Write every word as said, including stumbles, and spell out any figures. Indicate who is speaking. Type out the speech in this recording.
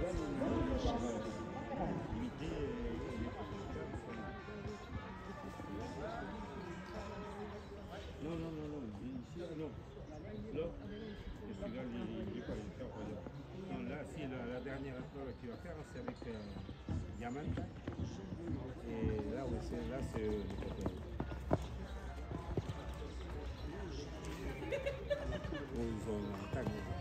Speaker 1: Non, non, non, non, ici, non. Là, et celui-là, il n'est pas hyper royal. Non, là, si, la, la dernière épreuve qu'il va faire, c'est avec euh, Yaman. Et là, oui, c'est là, c'est euh, le côté. Ils ont un tag.